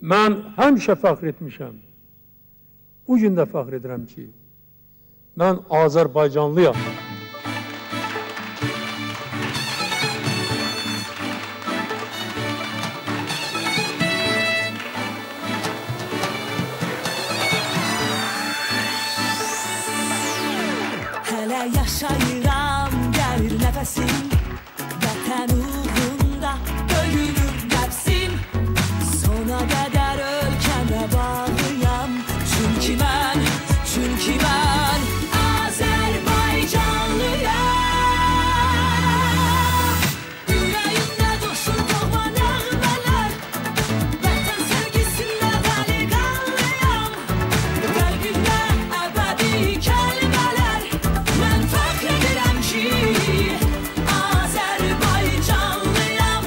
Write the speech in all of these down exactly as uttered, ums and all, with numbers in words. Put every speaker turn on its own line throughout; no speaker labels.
Mən həmişə fəxr etmişəm. Bu gün də fəxr edirəm ki, mən Azərbaycanlıyam.
Hələ yaşayıram, gəlir nəfəsim, vətən uğrunda döyülür nəfsim. Sona qədər ölkəmə bağlıyam, çünki mən, çünki mən Azərbaycanlıyam. Ürəyimdə coşur doğma nəğmələr, vətən sevgisində dəliqanlıyam. Qəlbimdə əbədi kəlmələr, mən fəxr edirəm ki, Azərbaycanlıyam.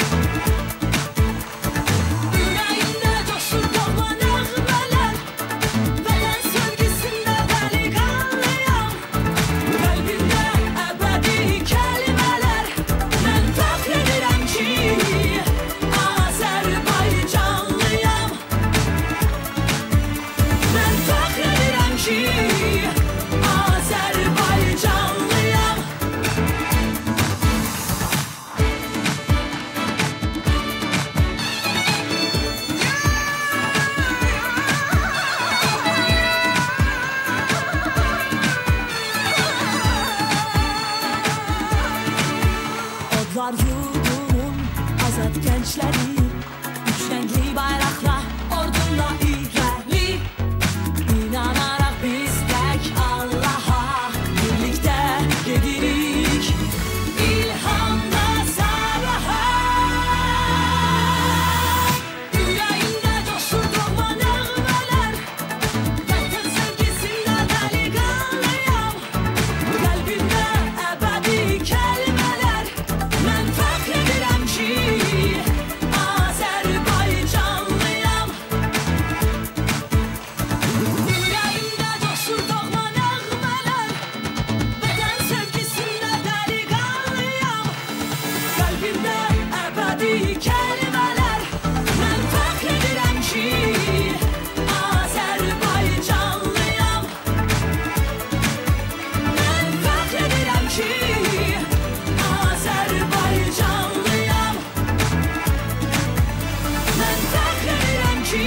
Ürəyimdə coşur doğma nəğmələr, vətən sevgisində dəliqanlıyam. Qəlbimdə əbədi kəlmələr, mən fəxr edirəm ki, Azərbaycanlıyam. Mən fəxr edirəm ki, Azərbaycanlıyam. Odlar yurdumun azad gəncləri, üç rəngli bayraqla ordumla irəli. İnanaraq biz tək Allaha birlikdə gedirik, ilhamla sabaha. Ürəyimdə coşur doğma nəğmələr, vətən sevgisində dəliqanlıyam. Qəlbimdə əbədi kəlmələr, mən fəxr edirəm ki, Azərbaycanlıyam. Ürəyimdə coşur doğma nəğmələr, vətən sevgisində dəliqanlıyam. Qəlbimdə əbədi kəlmələr, mən fəxr edirəm ki, Azərbaycanlıyam. Mən fəxr edirəm ki, Azərbaycanlıyam. Mən fəxr edirəm ki,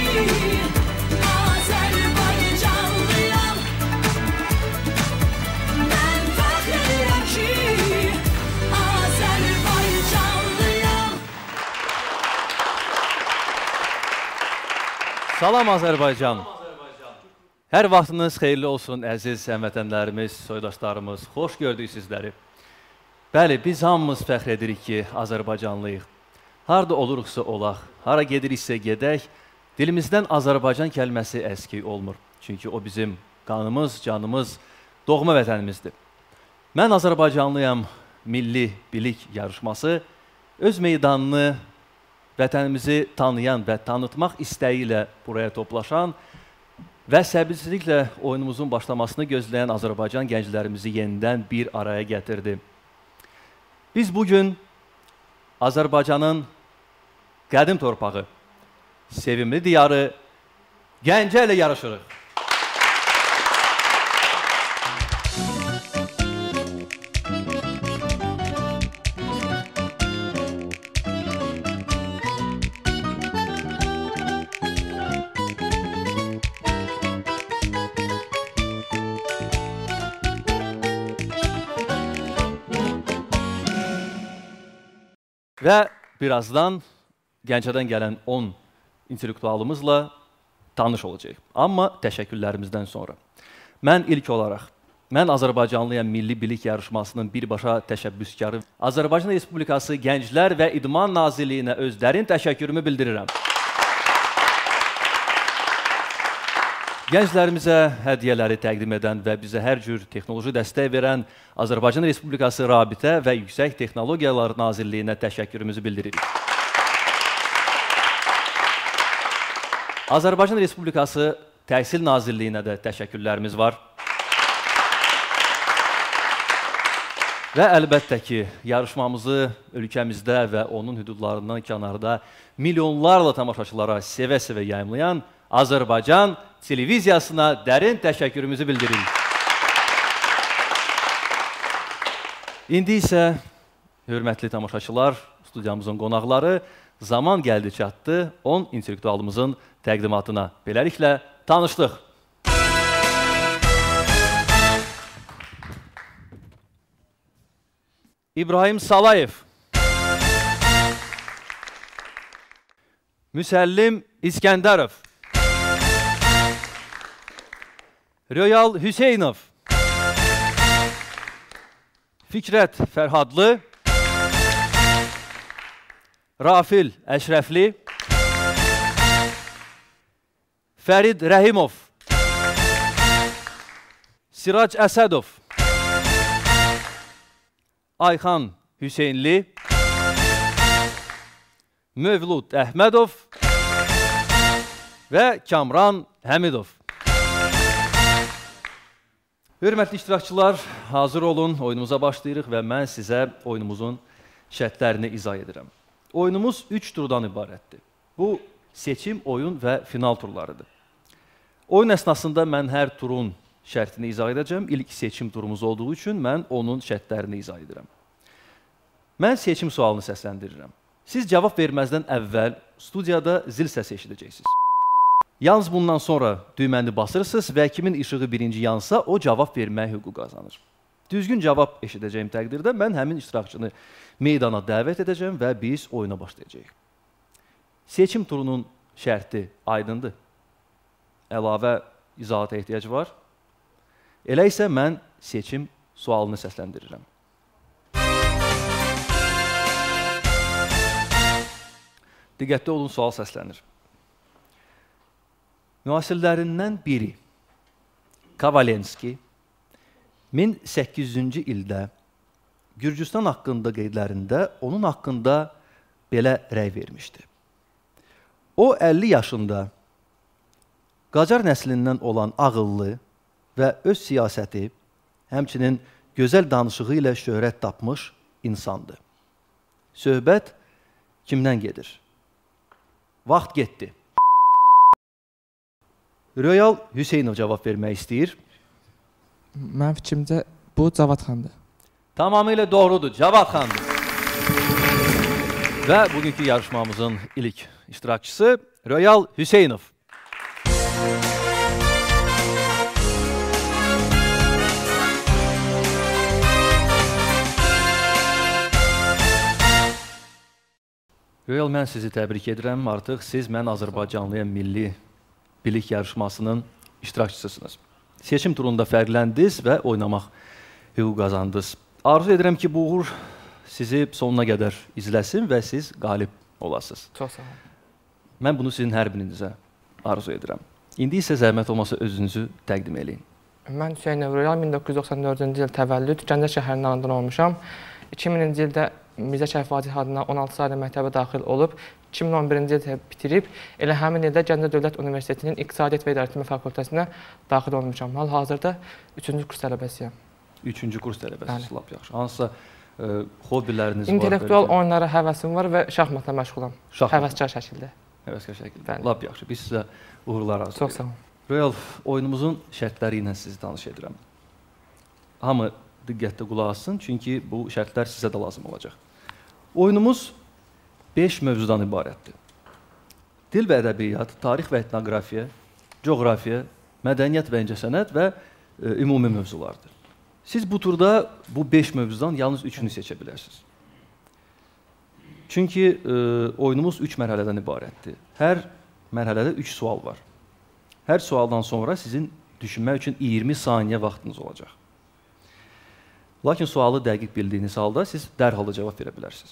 Azərbaycanlıyam. Mən fəxr edirəm ki, Azərbaycanlıyam.
Salam Azərbaycan. Hər vaxtınız xeyirli olsun əziz həmvətənlərimiz, soydaşlarımız. Xoş gördük sizləri. Bəli, biz hamımız fəxr edirik ki, Azərbaycanlıyıq. Harada oluruqsa olaq, hara gediriksə gedək, dilimizdən Azərbaycan kəlməsi əskik olmur. Çünki o bizim qanımız, canımız, doğma vətənimizdir. Mən Azərbaycanlıyam milli bilik yarışması öz meydanını vətənimizi tanıyan və tanıtmaq istəyi ilə buraya toplaşan və səbirsizliklə oyunumuzun başlamasını gözləyən Azərbaycan gənclərimizi yenidən bir araya gətirdi. Biz bugün Azərbaycanın qədim torpağı, sevimli diyarı Gəncə ilə yarışırıq. Və birazdan Gəncədən gələn on intellektualımızla tanış olacaq. Amma təşəkkürlərimizdən sonra. Mən ilk olaraq, mən Azərbaycanlıyam Milli Bilik Yarışmasının birbaşa təşəbbüskarı Azərbaycan Respublikası Gənclər və İdman Nazirliyinə öz dərin təşəkkürümü bildirirəm. Gənclərimizə hədiyyələri təqdim edən və bizə hər cür texnoloji dəstək verən Azərbaycan Respublikası Rabitə və Yüksək Texnologiyalar Nazirliyinə təşəkkürümüzü bildiririk. Azərbaycan Respublikası Təhsil Nazirliyinə də təşəkkürlərimiz var. Və əlbəttə ki, yarışmamızı ölkəmizdə və onun hüdudlarından kənarda milyonlarla tamaşaçılara sevə-sevə yayımlayan Azərbaycan televiziyasına dərin təşəkkürümüzü bildiririk. İndi isə, hörmətli tamaşaçılar, studiyamızın qonaqları, zaman gəldi çatdı on intellektualımızın təqdimatına. Beləliklə, tanışdıq. İbrahim Salayev, Müsəllim İskəndərov, Röyal Hüseynov, Fikrət Fərhadlı, Rafil Əşrəfli, Fərid Rəhimov, Sirac Əsədov, Ayxan Hüseynli, Mövlud Əhmədov və Kamran Həmidov. Hörmətli iştirakçılar, hazır olun, oyunumuza başlayırıq və mən sizə oyunumuzun şərtlərini izah edirəm. Oyunumuz üç turdan ibarətdir. Bu, seçim, oyun və final turlarıdır. Oyun əsnasında mən hər turun şərtini izah edəcəm. İlk seçim turumuz olduğu üçün mən onun şərtlərini izah edirəm. Mən seçim sualını səsləndirirəm. Siz cavab verməzdən əvvəl studiyada zil səsi eşidəcəksiniz. Yalnız bundan sonra düyməni basırsınız və kimin işığı birinci yansa, o cavab vermək hüququ qazanır. Düzgün cavab eşidəcəyim təqdirdə mən həmin iştirakçını meydana dəvət edəcəm və biz oyuna başlayacağıq. Seçim turunun şərti aydındır. Əlavə izahata ehtiyac var. Elə isə mən seçim sualını səsləndirirəm. Diqqətli olun, sual səslənir. Müasirlərindən biri, Kavalenski, min səkkiz yüzüncü ildə Gürcüstan haqqında qeydlərində onun haqqında belə rəy vermişdi. O, əlli yaşında Qacar nəslindən olan ağıllı və öz siyasəti, həmçinin gözəl danışığı ilə şöhrət tapmış insandır. Söhbət kimdən gedir? Vaxt getdi. Röyal Hüseynov cavab vermək istəyir.
Mənim fikrimcə bu Cavad xandır.
Tamamilə doğrudur, Cavad xandır. Və bugünkü yarışmamızın ilk iştirakçısı Röyal Hüseynov. Röyal, mən sizi təbrik edirəm. Artıq siz mən Azərbaycanlıyam milli bilik yarışmasının iştirakçısısınız. Seçim turunda fərqləndiniz və oynamaq hüquq qazandınız. Arzu edirəm ki, bu uğur sizi sonuna qədər izləsin və siz qalib olasınız.
Çox sağ olun.
Mən bunu sizin hər birinizə arzu edirəm. İndi isə zəhmət olmasa özünüzü təqdim eləyin.
Mən Hüseynov Röyal, min doqquz yüz doxsan dördüncü il təvəllüd, Gəncə şəhərinin anadan olmuşam. iki minci ildə Mirzə Şərif Vacih adına on altı saylı məktəbə daxil olub, iki min on birinci ildə bitirib, elə həmin ildə Gəncə Dövlət Universitetinin İqtisadiyyat və İdarəetmə fakültəsinə daxil olmuşam. Hal-hazırda üçüncü kurs tələbəsiyəm.
Üçüncü kurs tələbəsiniz, lap yaxşı. Hansısa e, hobiləriniz var?
İntellektual oyunlara həvəsim var və şahmatla məşğulam.
Şahmat.
Həvəskar şəkildə.
Həvəskar şəkildə.
Bəli.
Lap yaxşı. Biz sizə uğurlar arzu
Çox sağ olun.
Röyal, oyunumuzun şərtləri ilə sizi tanış edirəm. Hamı diqqətlə qulaq assın, çünki bu şərtlər sizə də lazım olacaq. Oyunumuz beş mövzudan ibarətdir. Dil və ədəbiyyat, tarix və etnografiya, coğrafiya, mədəniyyət və incəsənət və e, ümumi mövzulardır. Siz bu turda bu beş mövzudan yalnız üçünü seçə bilərsiniz. Çünki e, oyunumuz üç mərhələdən ibarətdir. Hər mərhələdə üç sual var. Hər sualdan sonra sizin düşünmək üçün iyirmi saniyə vaxtınız olacaq. Lakin sualı dəqiq bildiyiniz halda siz dərhal cavab verə bilərsiniz.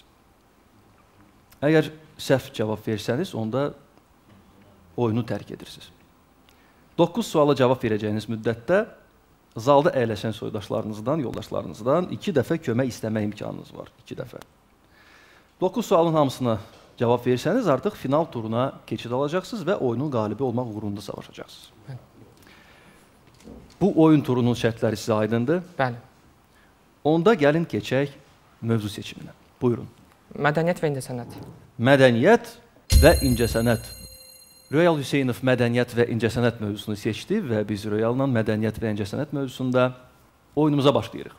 Əgər səhv cavab versəniz, onda oyunu tərk edirsiniz. doqquz suala cavab verəcəyiniz müddətdə zalda əyləşən soydaşlarınızdan, yoldaşlarınızdan iki dəfə kömək istəmə imkanınız var. iki dəfə. doqquz sualın hamısına cavab versəniz, artıq final turuna keçid alacaqsınız və oyunun qalibi olmaq uğrunda savaşacaqsınız. Bu oyun turunun şərtləri sizə aydındır.
Bəli.
Onda gəlin keçək mövzu seçiminə. Buyurun.
Mədəniyyət və incəsənət.
Mədəniyyət və incəsənət. Royal Hüseynov mədəniyyət və incəsənət mövzusunu seçdi və biz Royalla mədəniyyət və incəsənət mövzusunda oyunumuza başlayırıq.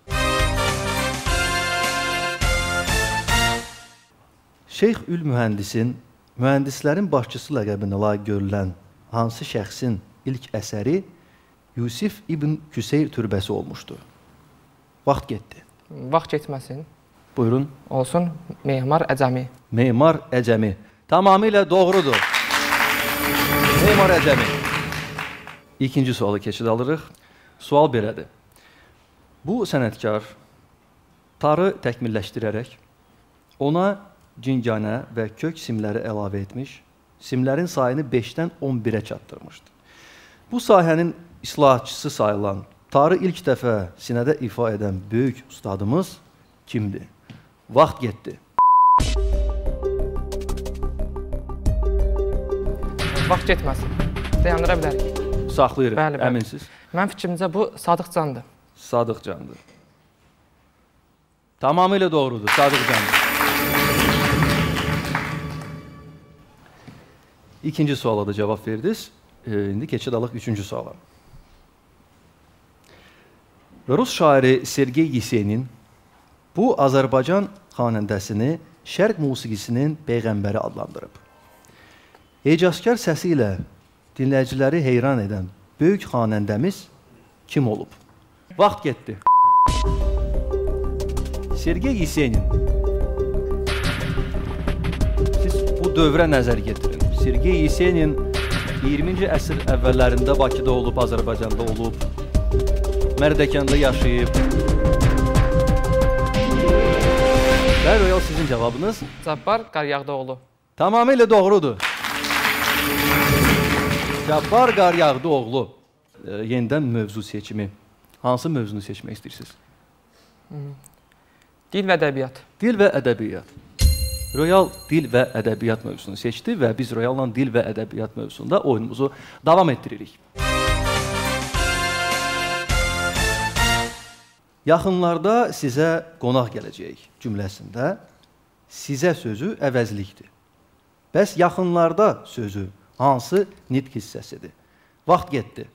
Şeyx Ül Mühəndisin mühəndislərin başçısı ləqəbinə layiq görülən hansı şəxsin ilk əsəri Yusif İbn Küseyr türbəsi olmuşdur? Vaxt getdi.
Vaxt getməsin.
Buyurun.
Olsun, Memar Əcəmi.
Memar Əcəmi. Tamamilə doğrudur. Memar Əcəmi. İkinci sualı keçid alırıq. Sual belədir. Bu sənətkar tarı təkmilləşdirərək ona cinganə və kök simləri əlavə etmiş, simlərin sayını beşdən on birə çatdırmışdır. Bu sahənin islahatçısı sayılan, tarı ilk dəfə sinədə ifa edən böyük ustadımız kimdir? Vaxt getdi.
Vaxt getməsin. Dayandıra bilərik.
Saxlayırıq,
Bəli, bəli.
əminsiz?
Mənim fikrimcə bu Sadıq Candır.
Sadıq Candır. Tamamilə doğrudur, Sadıq Candır. İkinci suala da cavab verdiniz. E, indi keçid alıq üçüncü suala. Rus şairi Sergey Yesenin bu Azərbaycan xanəndəsini şərq musiqisinin peyğəmbəri adlandırıb. Ecazkar səsi ilə dinləyiciləri heyran edən böyük xanəndəmiz kim olub? Vaxt getdi. Sergey Yesenin. Siz bu dövrə nəzər getirin. Sergey Yesenin iyirminci əsr əvvəllərində Bakıda olub, Azərbaycanda olub, Mərdəkanda yaşayıb. Və Royal sizin cavabınız?
Cabbar Qaryağdıoğlu.
Tamamilə doğrudur. Cabbar Qaryağdıoğlu. E, yenidən mövzu seçimi. Hansı mövzunu seçmək istəyirsiniz?
Dil və ədəbiyyat.
Dil və ədəbiyyat. Royal dil və ədəbiyyat mövzusunu seçdi və biz Royalla dil və ədəbiyyat mövzusunda oyunumuzu davam etdiririk. Yaxınlarda sizə qonaq gələcək cümləsində sizə sözü əvəzlikdir. Bəs yaxınlarda sözü hansı nitq hissəsidir? Vaxt getdi.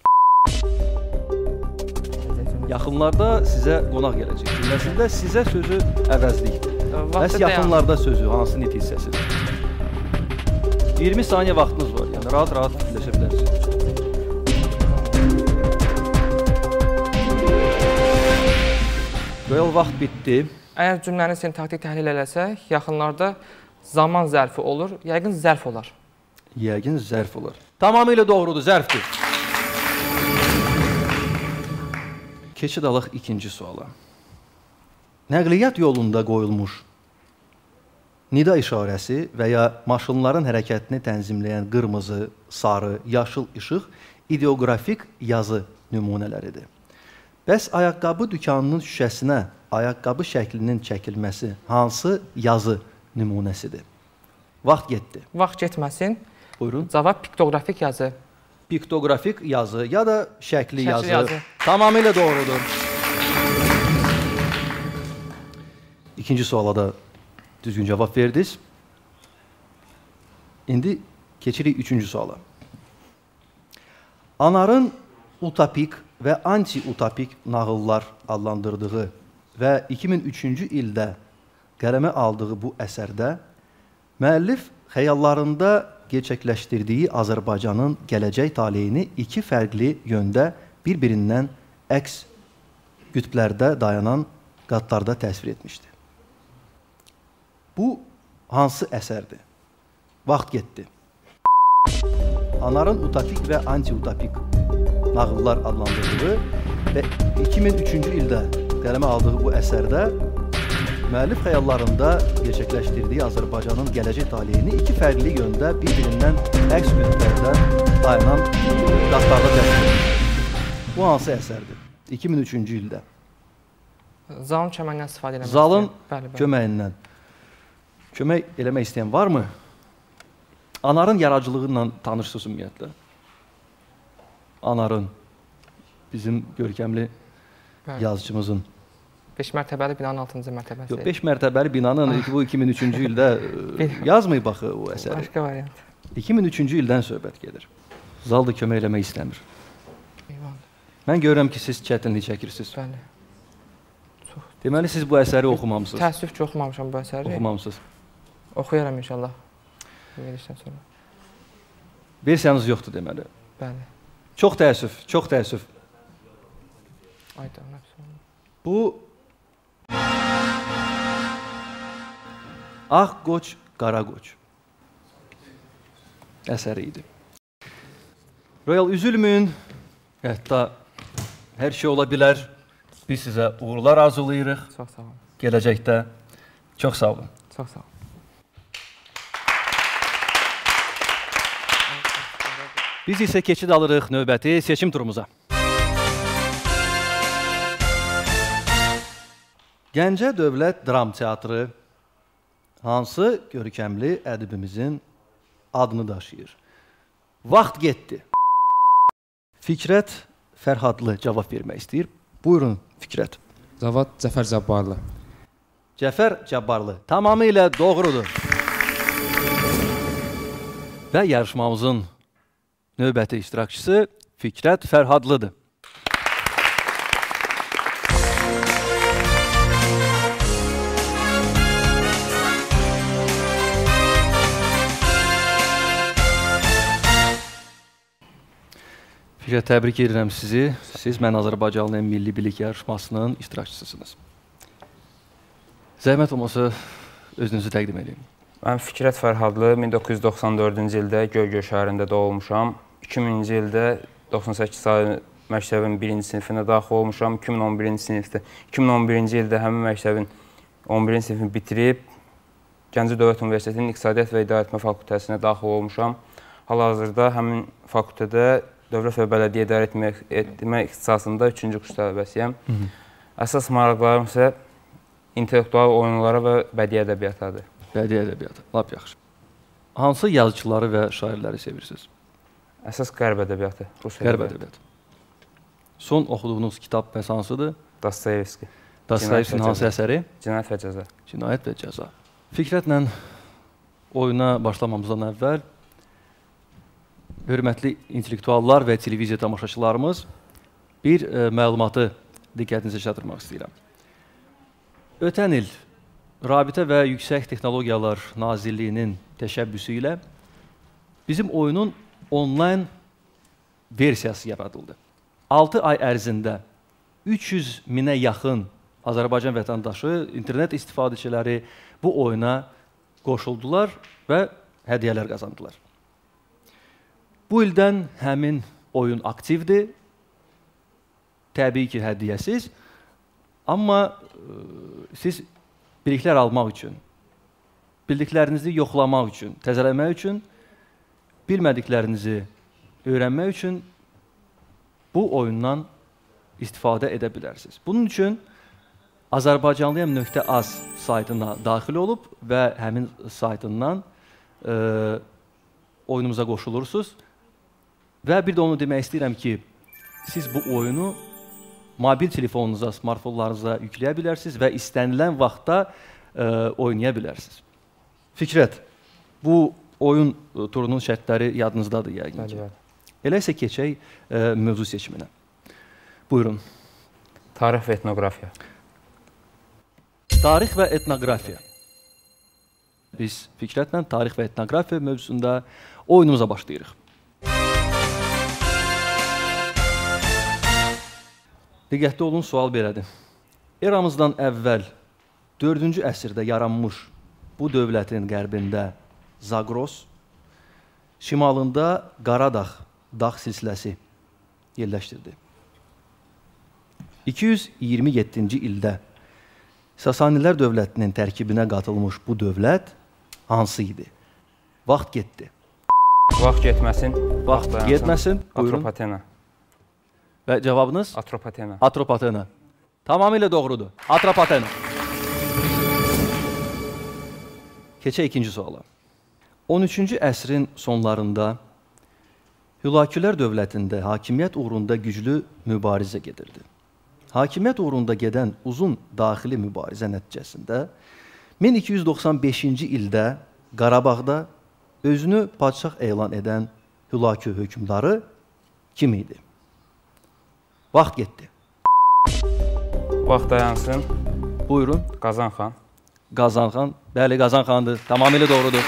Yaxınlarda sizə qonaq gələcək cümləsində sizə sözü əvəzlikdir. Bəs yaxınlarda sözü hansı nitq hissəsidir? iyirmi saniyə vaxtınız var, yəni rahat-rahat fikirləşə bilərsiniz. Royal vaxt bitdi.
Əgər cümləni sintaktik təhlil eləsək, yaxınlarda zaman zərfi olur, yəqin zərf olar.
Yəqin zərf olar. Tamamilə doğrudur, zərfdir. Keçid alıq ikinci suala. Nəqliyyat yolunda qoyulmuş nida işarəsi və ya maşınların hərəkətini tənzimləyən qırmızı, sarı, yaşıl işıq ideoqrafik yazı nümunələridir. Bəs ayaqqabı dükanının şüşəsinə ayaqqabı şəklinin çəkilməsi hansı yazı nümunəsidir? Vaxt getdi.
Vaxt getməsin.
Buyurun.
Cavab piktoqrafik yazı.
Piktoqrafik yazı ya da şəkli,
Şəkli
yazı.
yazı.
Tamamilə doğrudur. İkinci suala da düzgün cavab verdiniz. İndi keçirik üçüncü suala. Anarın utopik və anti-utopik nağıllar adlandırdığı və iki min üçüncü ildə qələmə aldığı bu əsərdə müəllif xəyallarında gerçəkləşdirdiyi Azərbaycanın gələcək taleyini iki fərqli yöndə bir-birindən əks qütblərdə dayanan qatlarda təsvir etmişdir. Bu hansı əsərdir? Vaxt getdi. Anarın utopik və anti-utopik nağıllar adlandırdığı və iki min üçüncü ildə qələmə aldığı bu əsərdə müəllif xəyallarında gerçəkləşdirdiyi Azərbaycanın gələcək taleyini iki fərqli yöndə bir-birindən əks qütblərdə dayanan qatlarda təsvir etmişdir. Bu hansı əsərdir? iki min üçüncü ildə.
Zalın köməyindən istifadə eləmək
Zalın
bəli, bəli.
köməyindən. Kömək eləmək istəyən varmı? Anarın yaradıcılığı ilə tanışsınız ümumiyyətlə. Anarın, bizim görkəmli
Bəli.
yazıcımızın.
beş mərtəbəli binanın altıncı mərtəbəsi.
Yox, beş mərtəbəli binanın bu iki min üçüncü ildə e, yazmayıb baxı o əsəri.
Başqa variant.
iki min üçüncü ildən söhbət gedir. Zal da kömək eləmək istəmir.
Eyvallah.
Mən görürəm ki, siz çətinlik çəkirsiniz.
Bəli.
Deməli, siz bu əsəri oxumamısınız.
Təəssüf ki, oxumamışam bu əsəri.
Oxumamısınız.
Oxuyaram inşallah. Verilişdən sonra.
Versiyanız yoxdur deməli.
Bəli.
Çox təəssüf, çox təəssüf.
Ayda, nəfs.
Bu Ağ Qoç, Qara Qoç əsəri idi. Royal, üzülməyin. Hətta hər şey ola bilər. Biz sizə uğurlar arzulayırıq.
Çox sağ olun.
Gələcəkdə. Çox sağ olun.
Çox sağ olun.
Biz isə keçid alırıq növbəti seçim turumuza. Gəncə Dövlət Dram Teatrı hansı görkəmli ədibimizin adını daşıyır? Vaxt getdi. Fikrət Fərhadlı cavab vermək istəyir. Buyurun Fikrət.
Cavad Cəfər Cabbarlı.
Cəfər Cabbarlı. Tamamilə doğrudur. Və yarışmamızın növbəti iştirakçısı Fikrət Fərhadlıdır. Fikrət, təbrik edirəm sizi. Siz Mən Azərbaycanlıyam Milli Bilik yarışmasının iştirakçısısınız. Zəhmət olmasa özünüzü təqdim edin.
Mən Fikrət Fərhadlı, min doqquz yüz doxsan dördüncü ildə Göygöl şəhərində doğulmuşam. iki minci ildə doxsan səkkiz saylı məktəbin birinci sinifinə daxil olmuşam. iki min on birinci sinifdə, iki min on birinci ildə həmin məktəbin on birinci sinifini bitirib Gəncə Dövlət Universitetinin İqtisadiyyat və İdarəetmə fakültəsinə daxil olmuşam. Hal-hazırda həmin fakültədə Dövlət və Bələdiyyə İdarə Etmə ixtisasında üçüncü kurs tələbəsiyəm. Əsas maraqlarım isə intellektual oyunlara və bədii ədəbiyyatadır.
Bədii ədəbiyyatı, lap yaxşı. Hansı yazıçıları və şairləri sevirsiniz?
Əsas qərb ədəbiyyatı, Rus
Qərb ədəbiyyatı. Son oxuduğunuz kitab bəs hansıdır?
Dostoyevski.
Dostoyevskinin hansı əsəri?
Cinayət və Cəza.
Cinayət və Cəza. Fikrətlə oyuna başlamamızdan əvvəl hörmətli intellektuallar və televiziya tamaşaçılarımız bir e, məlumatı diqqətinizə çatdırmaq istəyirəm. Ötən il Rabitə və Yüksək Texnologiyalar Nazirliyinin təşəbbüsü ilə bizim oyunun onlayn versiyası yaradıldı. altı ay ərzində üç yüz minə yaxın Azərbaycan vətəndaşı, internet istifadəçiləri bu oyuna qoşuldular və hədiyyələr qazandılar. Bu ildən həmin oyun aktivdir, təbii ki, hədiyyəsiz, amma e, siz biliklər almaq üçün, bildiklərinizi yoxlamaq üçün, təzələmək üçün, bilmədiklərinizi öyrənmək üçün bu oyundan istifadə edə bilərsiniz. Bunun üçün azərbaycanlıyam nöqtə az saytına daxil olub və həmin saytından e, oyunumuza qoşulursunuz. Və bir də onu demək istəyirəm ki, siz bu oyunu mobil telefonunuza, smartfonlarınıza yükləyə bilərsiniz və istənilən vaxtda e, oynaya bilərsiniz. Fikrət, bu oyun turunun şərtləri yadınızdadır yəqin ki. Elə isə keçək e, mövzu seçiminə. Buyurun.
Tarix və etnografiya.
Tarix və etnografiya. Biz Fikrətlə tarix və etnografiya mövzusunda oyunumuza başlayırıq. Diqqətli olun, sual belədir. Eramızdan əvvəl dördüncü əsrdə yaranmış bu dövlətin qərbində Zagros, şimalında Qaradağ dağ silsiləsi yerləşdirdi. iki yüz iyirmi yeddinci ildə Sasanilər dövlətinin tərkibinə qatılmış bu dövlət hansı idi? Vaxt getdi.
Vaxt getməsin.
Vaxt getməsin.
Atropatena.
Və cavabınız?
Atropatena.
Atropatena. Tamamilə doğrudur. Atropatena. Keçək ikinci suala. on üçüncü əsrin sonlarında Hülakülər dövlətində hakimiyyət uğrunda güclü mübarizə gedirdi. hakimiyyət uğrunda gedən uzun daxili mübarizə nəticəsində min iki yüz doxsan beşinci ildə Qarabağda özünü padşah elan edən Hülakü hökmdarı kim idi? Vaxt getdi.
Vaxt dayansın.
Buyurun.
Qazan xan.
Qazan xan. Bəli, Qazan xandır. Tamamilə doğrudur.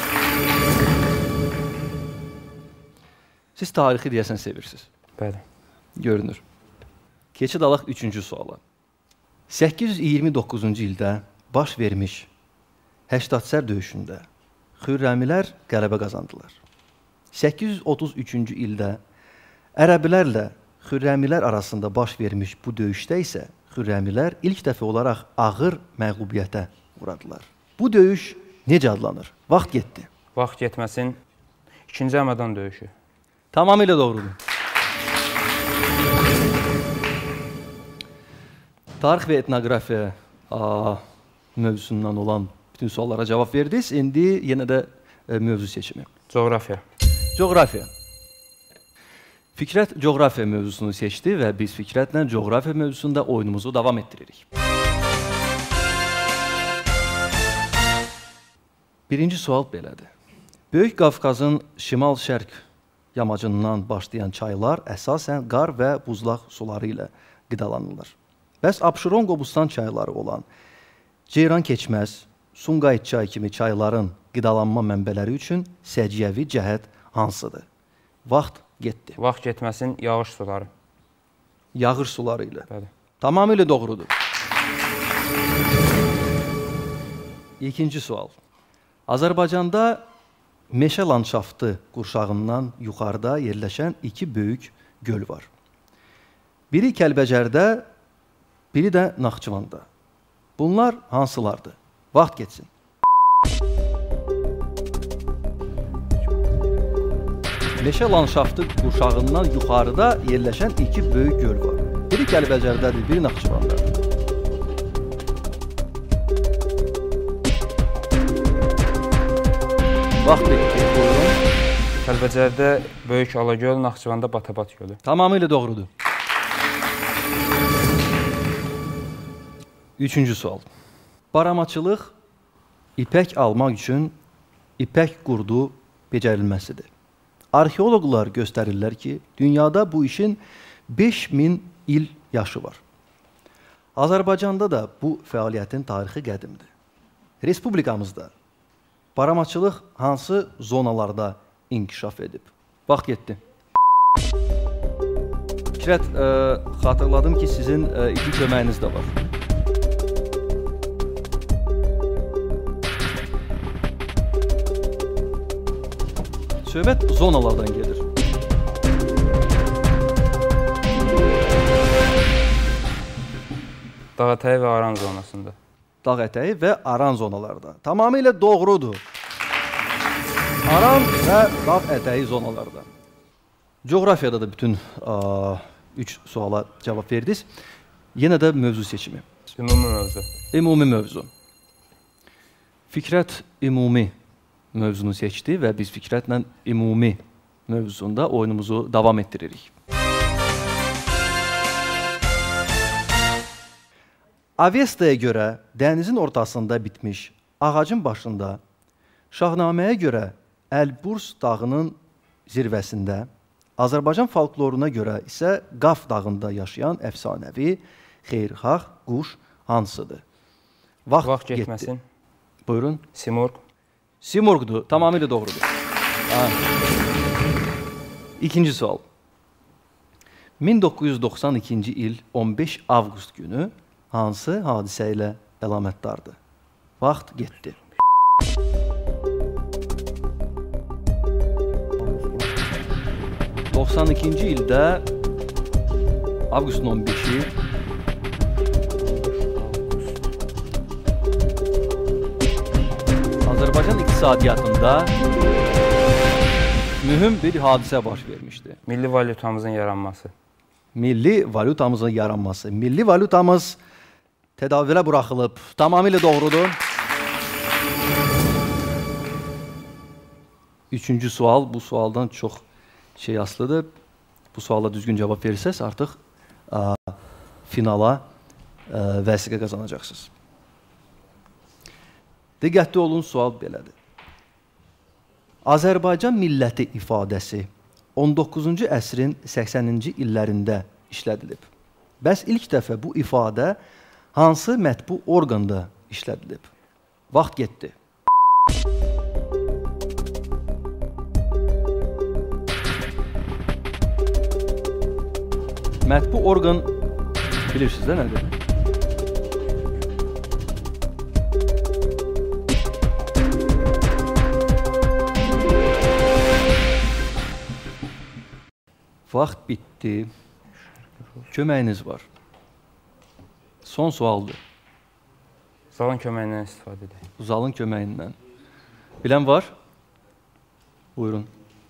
Siz tarixi deyəsən sevirsiniz.
Bəli.
Görünür. Keçid alaq üçüncü suala. səkkiz yüz iyirmi doqquzuncu ildə baş vermiş Həştadsər döyüşündə Xürrəmilər qələbə qazandılar. səkkiz yüz otuz üçüncü ildə Ərəblərlə Xürrəmilər arasında baş vermiş bu döyüşdə isə Xürrəmilər ilk dəfə olaraq ağır məğlubiyyətə uğradılar. Bu döyüş necə adlanır? Vaxt getdi.
Vaxt getməsin. İkinci Həmədan döyüşü.
Tamamilə doğrudur. Tarix və etnografiya a, mövzusundan olan bütün suallara cavab verdiniz. İndi yenə də e, mövzu seçimi.
Coğrafiya.
Coğrafiya. Fikrət coğrafiya mövzusunu seçdi və biz Fikrətlə coğrafiya mövzusunda oyunumuzu davam etdiririk. Birinci sual belədir. Böyük Qafqazın şimal-şərq yamacından başlayan çaylar əsasən qar və buzlaq suları ilə qidalanırlar. Bəs Abşeron-Qobustan çayları olan Ceyran keçməz, Sumqayıt çayı kimi çayların qidalanma mənbələri üçün səciyyəvi cəhət hansıdır? Vaxt getdi.
Vaxt getməsin, yağış suları.
Yağış suları ilə.
Bəli.
Tamamilə doğrudur. İkinci sual. Azərbaycanda meşə landşaftı qurşağından yuxarıda yerləşən iki böyük göl var. Biri Kəlbəcərdə, biri də Naxçıvanda. Bunlar hansılardır? Vaxt getsin. Meşə landşaftı qurşağından yuxarıda yerləşən iki böyük göl var. Biri Kəlbəcərdədir, biri Naxçıvandadır. Vaxt getdi. Buyurun.
Kəlbəcərdə Böyük Alagöl, Naxçıvanda Batabat gölü.
Tamamilə doğrudur. Üçüncü sual. Baramaçılıq ipək almaq üçün ipək qurdu becərilməsidir. Arxeoloqlar göstərirlər ki, dünyada bu işin beş min il yaşı var. Azərbaycanda da bu fəaliyyətin tarixi qədimdir. Respublikamızda baramaçılıq hansı zonalarda inkişaf edib? Vaxt getdi. Fikrət, ə, xatırladım ki, sizin ə, iki köməyiniz də var. Söhbət zonalardan gedir.
Dağ ətəyi və Aran zonasında.
Dağ ətəyi və Aran zonalarda. Tamamilə doğrudur. Aran və dağ ətəyi zonalarda. Coğrafiyada da bütün ə, üç suala cavab verdiniz. Yenə də mövzu seçimi.
Ümumi mövzu.
Ümumi mövzu. Fikrət ümumi mövzunu seçdi və biz Fikrətlə ümumi mövzusunda oyunumuzu davam etdiririk. Avestaya görə dənizin ortasında bitmiş ağacın başında, Şahnaməyə görə Əlburs dağının zirvəsində, Azərbaycan folkloruna görə isə Qaf dağında yaşayan əfsanəvi xeyirxah quş hansıdır? Vaxt,
Vaxt
getdi.
getməsin.
Buyurun.
Simurq.
Simurqdur. Tamamilə doğrudur. Ha. İkinci sual. min doqquz yüz doxsan ikinci il on beş avqust günü hansı hadisə ilə əlamətdardır? Vaxt getdi. doxsan ikinci ildə avqustun on beşi Azərbaycan iqtisadiyyatında mühüm bir hadisə baş vermişdi.
Milli valyutamızın yaranması.
Milli valyutamızın yaranması. Milli valyutamız tədavülə buraxılıb. Tamamilə doğrudur. Üçüncü sual. Bu sualdan çox şey asılıdır. Bu suala düzgün cavab verirsəz, artıq ə, finala ə, vəsiqə qazanacaqsınız. Diqqətli olun, sual belədir. Azərbaycan milləti ifadəsi on doqquzuncu əsrin səksəninci illərində işlədilib. Bəs ilk dəfə bu ifadə hansı mətbu orqanda işlədilib? Vaxt getdi. Mətbu orqan bilirsiniz də nədir? Vaxt bitdi. Köməyiniz var. Son sualdır.
Zalın köməyindən istifadə edək.
Zalın köməyindən. Bilən var? Buyurun.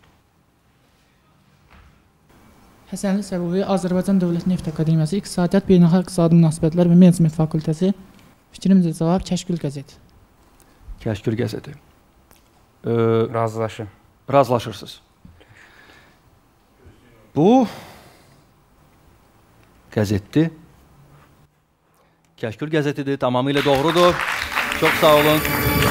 Həsənli Səbuhi, Azərbaycan Dövlət Neft Akademiyası, İqtisadiyyat, Beynəlxalq İqtisadi Münasibətlər və Menecment Fakültəsi. Fikrimcə cavab Kəşkül qəzeti.
Kəşkül qəzeti. Ee,
Razılaşın.
Razılaşırsınız. Bu qəzetdir. Kəşkül qəzetidir, tamamilə doğrudur. Çox sağ olun.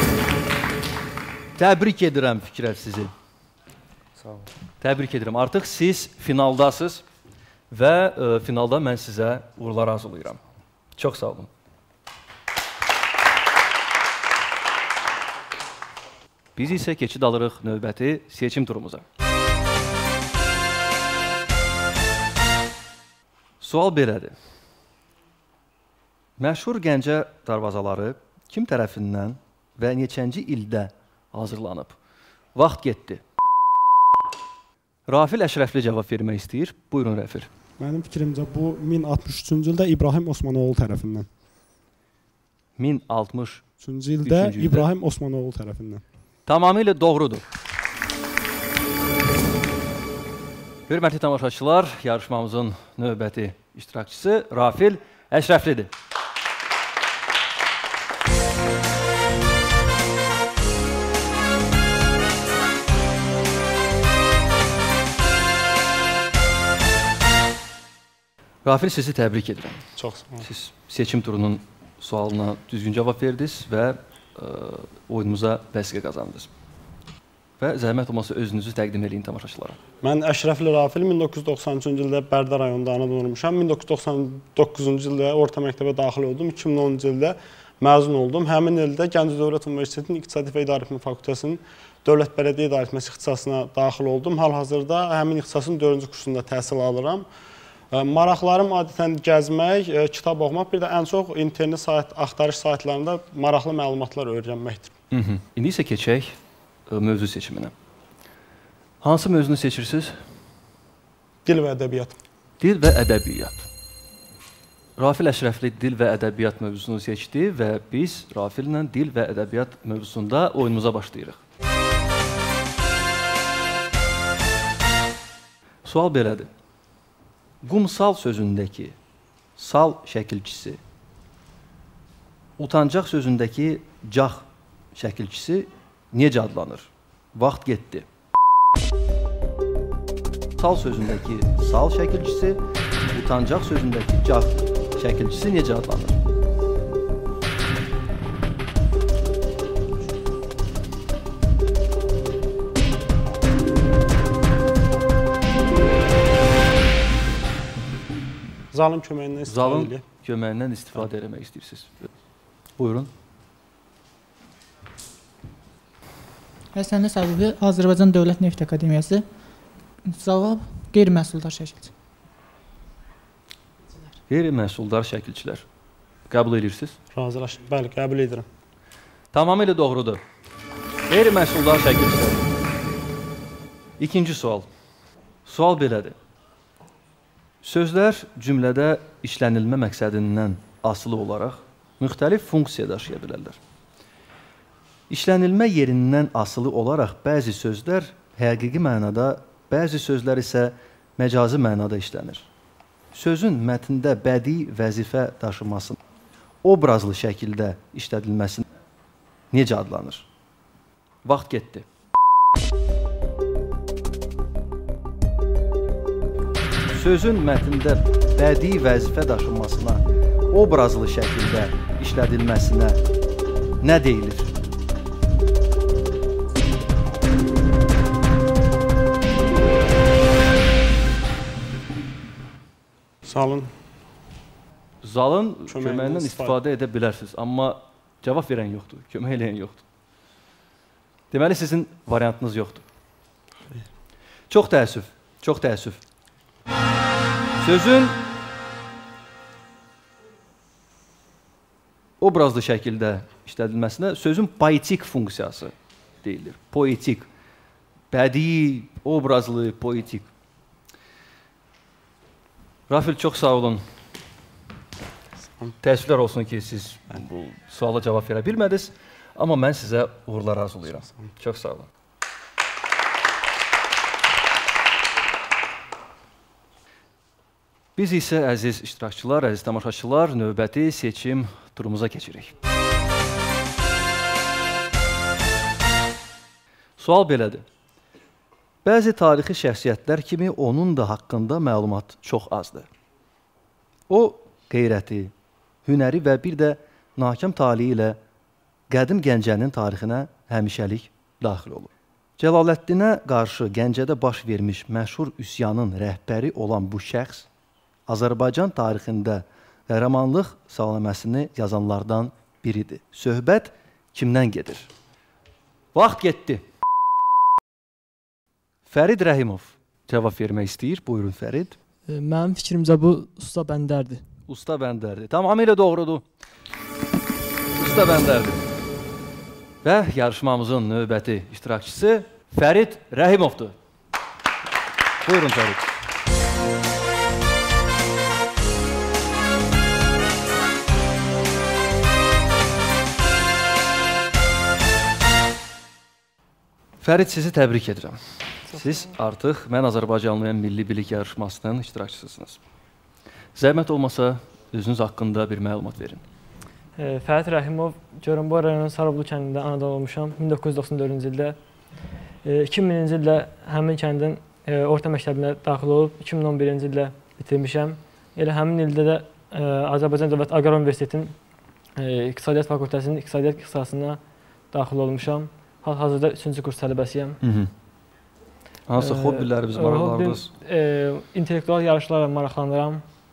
Təbrik edirəm Fikrət sizi.
Sağ olun.
Təbrik edirəm. Artıq siz finaldasınız və e, finalda mən sizə uğurlar arzulayıram. Çox sağ olun. Biz isə keçid alırıq növbəti seçim turumuza. Sual belədir. Məşhur Gəncə darvazaları kim tərəfindən və neçənci ildə hazırlanıb? Vaxt getdi. Rafil Əşrəfli cavab vermək istəyir. Buyurun, Rəfil.
Mənim fikrimcə bu min altmış üçüncü ildə İbrahim Osmanoğlu tərəfindən.
min altmış
üçüncü ildə İbrahim Osmanoğlu tərəfindən.
Tamamilə doğrudur. Hörmətli tamaşaçılar, yarışmamızın növbəti iştirakçısı Rafil Əşrəflidir. Rafil, sizi təbrik edirəm.
Çox sağ olun.
Siz seçim turunun sualına düzgün cavab verdiniz və ə, oyunumuza vəsiqə qazandınız. Və zəhmət olmasa özünüzü təqdim edin tamaşaçılara.
Mən Əşrəfli Rafil, min doqquz yüz doxsan üçüncü ildə Bərdə rayonunda anadan olmuşam. min doqquz yüz doxsan doqquzuncu ildə orta məktəbə daxil oldum. iki min onuncu ildə məzun oldum. Həmin ildə Gəncə Dövlət Universitetinin İqtisadi və İdarəetmə Fakültəsinin Dövlət Bələdiyyə İdarəetməsi ixtisasına daxil oldum. Hal-hazırda həmin ixtisasın dördüncü kursunda təhsil alıram. Maraqlarım adətən gəzmək, kitab oxumaq, bir də ən çox internet sayt, axtarış saytlarında maraqlı məlumatlar öyrənməkdir.
Hı -hı. İndi isə keçək mövzu seçiminə. Hansı mövzunu seçirsiniz?
Dil və ədəbiyyat.
Dil və ədəbiyyat. Rafil Əşrəfli dil və ədəbiyyat mövzusunu seçdi və biz Rafillə dil və ədəbiyyat mövzusunda oyunumuza başlayırıq. Sual belədir. Qumsal sözündəki sal şəkilçisi, utancaq sözündəki cax şəkilçisi necə adlanır? Vaxt getdi. Sal sözündəki sal şəkilçisi, utancaq sözündəki cax şəkilçisi necə adlanır?
Zalın köməyindən istifadə
Zalın
edək.
köməyindən istifadə etmək istəyirsiniz. Buyurun.
Həsənli Səbuhi, Azərbaycan Dövlət Neft Akademiyası. Cavab qeyri-məhsuldar şəkilçi.
Qeyri-məhsuldar şəkilçilər. Qəbul edirsiniz?
Razılaşın. Bəli, qəbul edirəm.
Tamamilə doğrudur. Qeyri-məhsuldar şəkilçilər. İkinci sual. Sual belədir. Sözlər cümlədə işlənilmə məqsədindən asılı olaraq müxtəlif funksiya daşıya bilərlər. İşlənilmə yerindən asılı olaraq bəzi sözlər həqiqi mənada, bəzi sözlər isə məcazi mənada işlənir. Sözün mətndə bədii vəzifə daşımasının obrazlı şəkildə işlədilməsi necə adlanır? Vaxt getdi. Sözün mətndə bədii vəzifə daşınmasına, obrazlı şəkildə işlədilməsinə nə deyilir?
Salın.
Zalın
Köməyindən
köməyindən istifadə edə bilərsiniz, amma cavab verən yoxdur, kömək eləyən yoxdur. Deməli, sizin variantınız yoxdur. Çox təəssüf, çox təəssüf. Sözün obrazlı şəkildə işlədilməsinə sözün poetik funksiyası deyilir. Poetik, bədii, obrazlı, poetik. Rafil, çox sağ olun. Təəssüflər olsun ki, siz bu suala cavab verə bilmədiniz, amma mən sizə uğurlar arzulayıram. Çox sağ olun. Biz isə, əziz iştirakçılar, əziz tamaşaçılar, növbəti seçim turumuza keçirik. Sual belədir. Bəzi tarixi şəxsiyyətlər kimi onun da haqqında məlumat çox azdır. O, qeyrəti, hünəri və bir də nakam taliyi ilə qədim Gəncənin tarixinə həmişəlik daxil olur. Cəlaləddinə qarşı Gəncədə baş vermiş məşhur üsyanın rəhbəri olan bu şəxs Azərbaycan tarixində qəhrəmanlıq salnaməsini yazanlardan biridir. Söhbət kimdən gedir? Vaxt getdi. Fərid Rəhimov cavab vermək istəyir. Buyurun Fərid.
Mənim fikrimcə bu Usta Bəndərdir.
Usta Bəndərdir. Tamamilə doğrudur. Usta Bəndərdir. Və yarışmamızın növbəti iştirakçısı Fərid Rəhimovdur. Buyurun Fərid. Fərid, sizi təbrik edirəm. Siz artıq Mən Azərbaycanlıyam Milli Bilik yarışmasının iştirakçısısınız. Zəhmət olmasa, özünüz haqqında bir məlumat verin.
Fərid Rəhimov, Goranboy rayonunun Sarıblu kəndində anadan olmuşam min doqquz yüz doxsan dördüncü ildə. iki mininci ildə həmin kəndin orta məktəbinə daxil olub, iki min on birinci ildə bitirmişəm. Elə həmin ildə də Azərbaycan Dövlət Aqrar Universitetinin İqtisadiyyat Fakültəsinin İqtisadiyyat ixtisasına daxil olmuşam. Hal-hazırda üçüncü kurs tələbəsiyəm.
Hansı hobbiləriniz, maraqlarınız?
İntellektual yarışlarla maraqlanıram.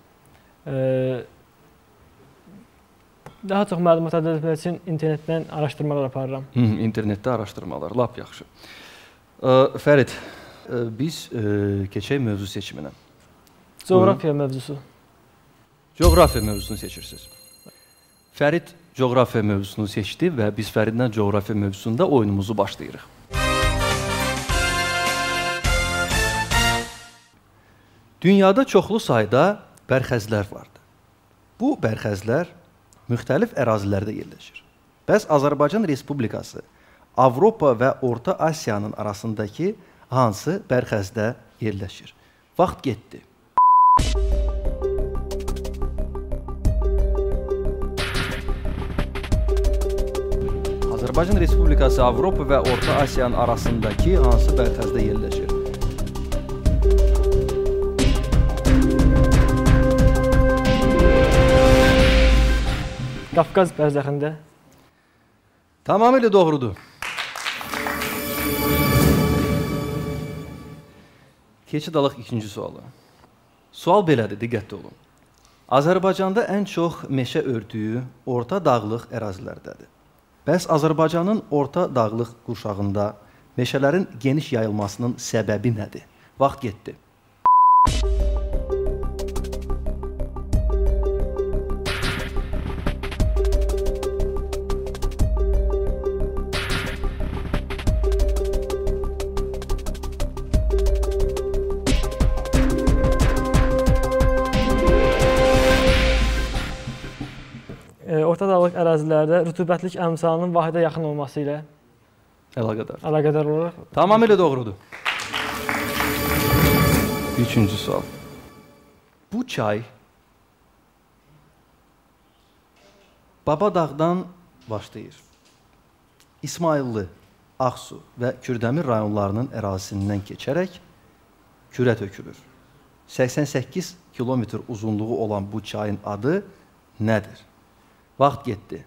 Daha çox məlumat əldə etmək üçün internetdən araşdırmalar aparıram.
İnternetdə araşdırmalar, lap yaxşı. Fərid, biz keçək mövzu seçiminə.
Coğrafiya mövzusu.
Coğrafiya mövzusunu seçirsiniz. Fərid coğrafiya mövzusunu seçdi və biz Fəridlə coğrafiya mövzusunda oyunumuzu başlayırıq. Dünyada çoxlu sayda bərxəzlər vardır. Bu bərxəzlər müxtəlif ərazilərdə yerləşir. Bəs Azərbaycan Respublikası Avropa və Orta Asiyanın arasındakı hansı bərxəzdə yerləşir? Vaxt getdi. Azərbaycan Respublikası Avropa və Orta Asiyanın arasındakı hansı bərxəzdə yerləşir?
Qafqaz bərzəxində.
Tamamilə doğrudur. Keçid alaq ikinci sualı. Sual belədir, diqqətli olun. Azərbaycanda ən çox meşə örtüyü orta dağlıq ərazilərdədir. Bəs Azərbaycanın orta dağlıq qurşağında meşələrin geniş yayılmasının səbəbi nədir? Vaxt getdi.
Orta dağlıq ərazilərdə rütubətlik əmsalının vahidə yaxın olması ilə
əlaqədar.
əlaqədar olaraq.
Tamamilə doğrudur. Üçüncü sual. Bu çay Babadağdan başlayır. İsmayıllı, Ağsu və Kürdəmir rayonlarının ərazisindən keçərək kürə tökülür. səksən səkkiz kilometr uzunluğu olan bu çayın adı nədir? Vaxt getdi.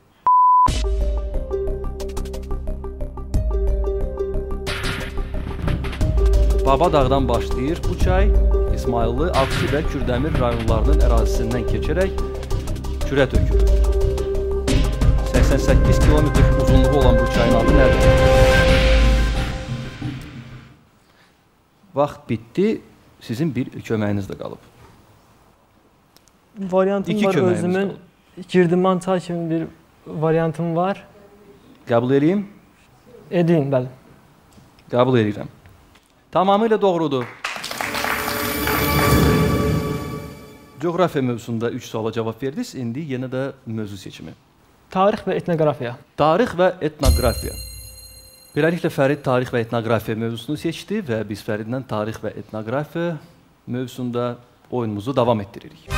Babadağdan başlayır bu çay, İsmayıllı, Ağsu və Kürdəmir rayonlarının ərazisindən keçərək Kürə tökülür. səksən səkkiz kilometr uzunluğu olan bu çayın adı nədir? Vaxt bitdi, sizin bir köməyiniz də qalıb.
Variantım
İki
var
köməyimiz
özümün.
qalıb.
Girdiman çay kimi bir variantım var.
Qəbul edeyim?
Edin, bəli.
Qəbul edirəm. Tamamilə doğrudur. Coğrafiya mövzusunda üç suala cavab verdiniz. İndi yenə də mövzu seçimi.
Tarix və etnografiya.
Tarix və etnografiya. Beləliklə Fərid tarix və etnografiya mövzusunu seçdi və biz Fəridlə tarix və etnografiya mövzusunda oyunumuzu davam etdiririk.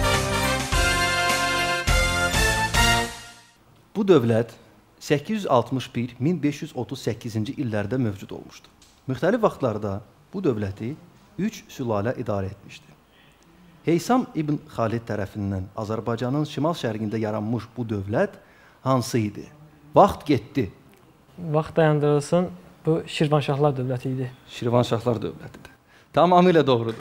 Bu dövlət səkkiz yüz altmış bir - min beş yüz otuz səkkizinci illərdə mövcud olmuşdu. Müxtəlif vaxtlarda bu dövləti üç sülalə idarə etmişdi. Heysam İbn Xalid tərəfindən Azərbaycanın şimal-şərqində yaranmış bu dövlət hansı idi? Vaxt getdi.
Vaxt dayandırılsın, bu Şirvanşahlar dövləti idi.
Şirvanşahlar dövlətidir. Tamamilə doğrudur.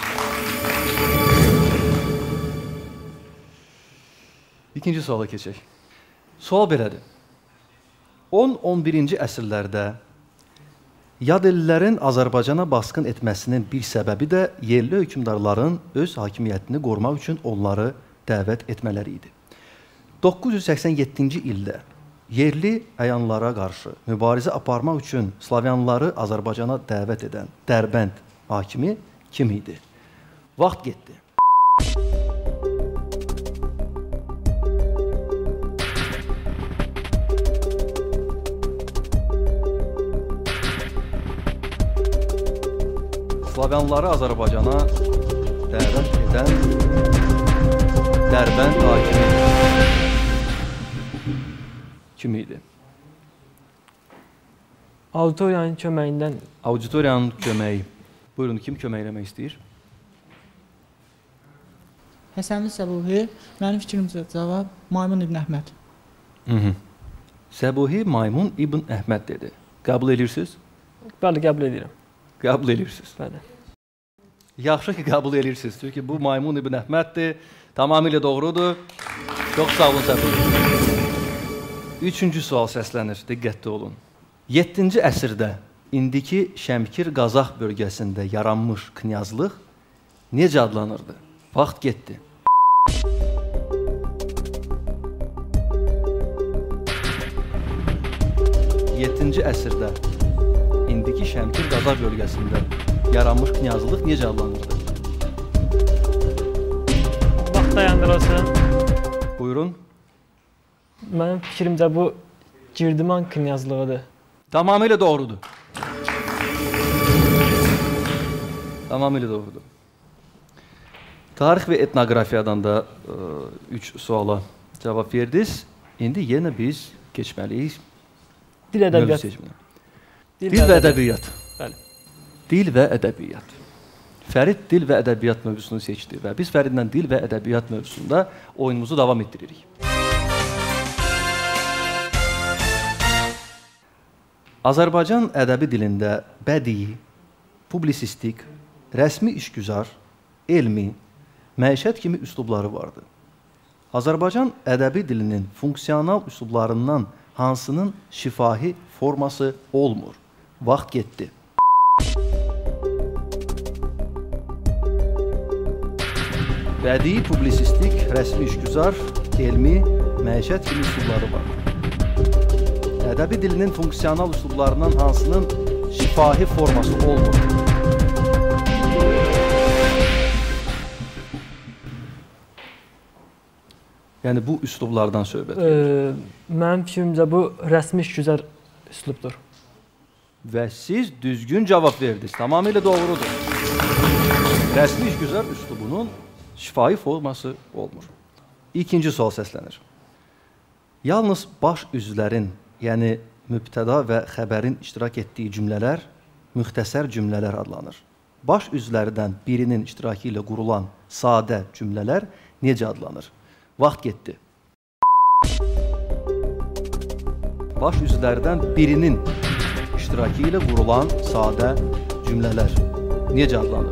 İkinci suala keçək. Sual belədir. on on birinci əsrlərdə yad ellilərin Azərbaycana basqın etməsinin bir səbəbi də yerli hökmdarların öz hakimiyyətini qorumaq üçün onları dəvət etmələri idi. doqquz yüz səksən yeddinci ildə yerli əyanlara qarşı mübarizə aparmaq üçün Slavyanları Azərbaycana dəvət edən Dərbənd hakimi kim idi? Vaxt getdi. Slavyanları Azərbaycana dəvət edən Dərbənd hakimi kim idi?
Auditoriyanın köməyindən.
Auditoriyanın köməyi. Buyurun, kim kömək eləmək istəyir?
Həsənli Səbuhi, mənim fikrimcə cavab Maymun İbn Əhməd.
Hı -hı. Səbuhi Maymun İbn Əhməd dedi. Qəbul edirsiniz?
Bəli, qəbul edirəm.
Qəbul edirsiniz.
Bəli.
Yaxşı ki, qəbul edirsiniz. Çünki bu Maymun İbn Əhməddir. Tamamilə doğrudur. Çox sağ olun Səbuhi. Üçüncü sual səslənir. Diqqətli olun. yeddinci əsrdə indiki Şəmkir Qazax bölgəsində yaranmış knyazlıq necə adlanırdı? Vaxt getdi. yeddinci əsrdə indiki Şəmkir Qazax bölgəsində yaranmış knyazlıq necə adlanırdı?
Vaxt dayandırılsın.
Buyurun.
Mənim fikrimcə bu Girdiman knyazlığıdır.
Tamamilə doğrudur. Tamamilə doğrudur. Tarix və etnografiyadan da üç suala cavab verdiniz. İndi yenə biz keçməliyik.
Dil ədəbiyyat.
Dil, dil və ədəbiyyat.
Bəli.
Dil və ədəbiyyat. Fərid dil və ədəbiyyat mövzusunu seçdi və biz Fəridlə dil və ədəbiyyat mövzusunda oyunumuzu davam etdiririk. Azərbaycan ədəbi dilində bədii, publisistik, rəsmi işgüzar, elmi, məişət kimi üslubları vardır. Azərbaycan ədəbi dilinin funksional üslublarından hansının şifahi forması olmur? Vaxt getdi. Bədii, publisistik, rəsmi işgüzar, elmi, məişət kimi üslubları vardır. Ədəbi dilinin funksional üslublarından hansının şifahi forması olmur? Yəni bu üslublardan söhbət gedir.
Mənim fikrimcə bu rəsmi işgüzar üslubdur.
Və siz düzgün cavab verdiniz. Tamamilə doğrudur. Rəsmi işgüzar üslubunun şifahi forması olmur. İkinci sual səslənir. Yalnız baş üzvlərin, yəni mübtəda və xəbərin iştirak etdiyi cümlələr müxtəsər cümlələr adlanır. baş üzvlərdən birinin iştirakı ilə qurulan sadə cümlələr necə adlanır? Vaxt getdi. Baş üzvlərdən birinin iştirakı ilə qurulan sadə cümlələr necə adlanır?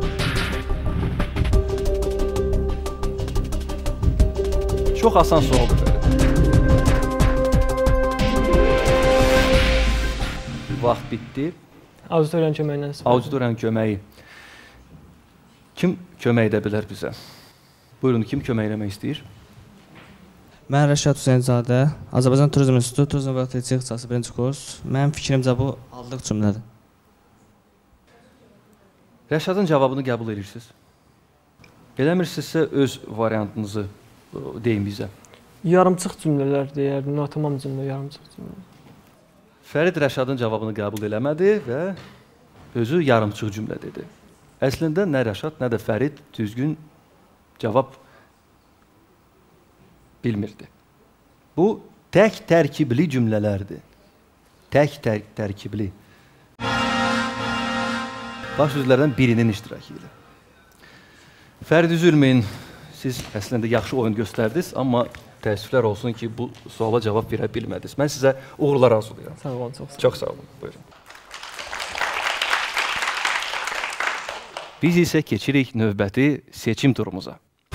Çox asan sualdır. Vaxt bitdi.
Auditoriyanın köməyindən istifadə.
Auditoriyanın köməyi. Kim kömək edə bilər bizə? Buyurun, kim kömək eləmək istəyir?
Mən Rəşad Hüseynzadə, Azərbaycan Turizm İnstitutu Turizm və Turizm ixtisası birinci kurs. Mənim fikrimcə bu aldıq cümlədir.
Rəşadın cavabını qəbul edirsiniz. Eləmirsinizsə öz variantınızı deyin bizə.
Yarımçıq cümlələr deyərdim, tamam cümlə, yarımçıq cümlə.
Fərid Rəşadın cavabını qəbul eləmədi və özü yarımçıq cümlə dedi. Əslində nə Rəşad, nə də Fərid düzgün cavab bilmirdi. Bu tək tərkibli cümlələrdir. Tək tər tərkibli. Baş üzvlərdən birinin iştirakı ilə. Fərid üzülməyin, siz əslində yaxşı oyun göstərdiniz, amma təəssüflər olsun ki, bu suala cavab verə bilmədiniz. Mən sizə uğurlar arzulayıram.
Sağ olun, çox sağ olun.
Çox sağ olun. Buyurun. Biz isə keçirik növbəti seçim turumuza.